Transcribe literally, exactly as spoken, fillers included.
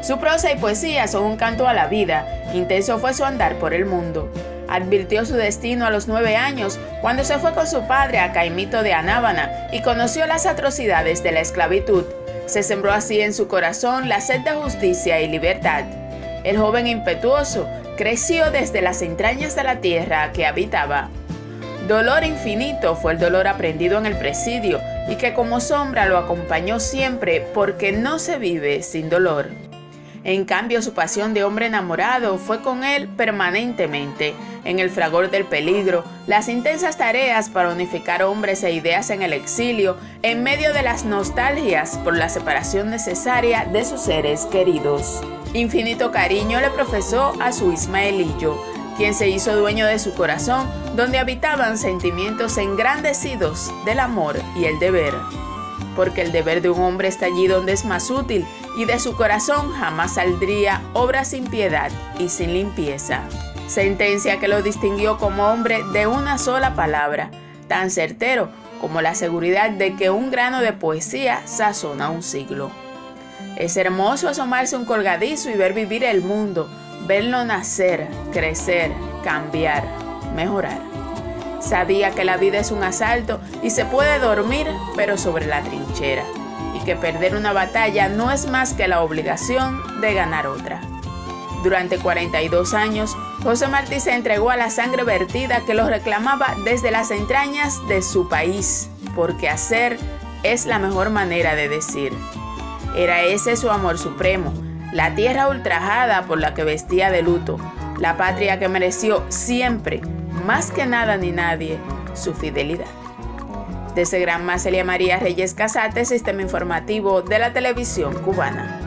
Su prosa y poesía son un canto a la vida, intenso fue su andar por el mundo. Advirtió su destino a los nueve años cuando se fue con su padre a Caimito de Anábana y conoció las atrocidades de la esclavitud. Se sembró así en su corazón la sed de justicia y libertad. El joven impetuoso creció desde las entrañas de la tierra que habitaba. Dolor infinito fue el dolor aprendido en el presidio y que como sombra lo acompañó siempre porque no se vive sin dolor. En cambio, su pasión de hombre enamorado fue con él permanentemente, en el fragor del peligro, las intensas tareas para unificar hombres e ideas en el exilio, en medio de las nostalgias por la separación necesaria de sus seres queridos. Infinito cariño le profesó a su Ismaelillo, quien se hizo dueño de su corazón, donde habitaban sentimientos engrandecidos del amor y el deber. Porque el deber de un hombre está allí donde es más útil, y de su corazón jamás saldría obra sin piedad y sin limpieza. Sentencia que lo distinguió como hombre de una sola palabra, tan certero como la seguridad de que un grano de poesía sazona un siglo. Es hermoso asomarse a un colgadizo y ver vivir el mundo, verlo nacer, crecer, cambiar, mejorar. Sabía que la vida es un asalto y se puede dormir, pero sobre la trinchera, y que perder una batalla no es más que la obligación de ganar otra. Durante cuarenta y dos años, José Martí se entregó a la sangre vertida que lo reclamaba desde las entrañas de su país, porque hacer es la mejor manera de decir. Era ese su amor supremo, la tierra ultrajada por la que vestía de luto, la patria que mereció siempre, más que nada ni nadie, su fidelidad. Desde Granma, Celia María Reyes Casate, Sistema Informativo de la Televisión Cubana.